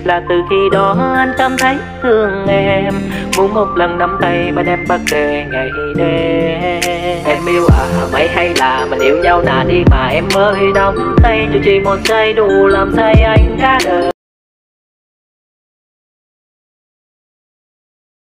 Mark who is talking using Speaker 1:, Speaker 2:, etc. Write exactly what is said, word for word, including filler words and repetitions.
Speaker 1: là từ khi đó anh cảm thấy thương em, muốn một lần nắm tay bên em bất kể ngày đêm. Em yêu à mấy hay là mình yêu nhau nà đi mà em mới nắm tay, cho chỉ một giây đủ làm say anh cả đời.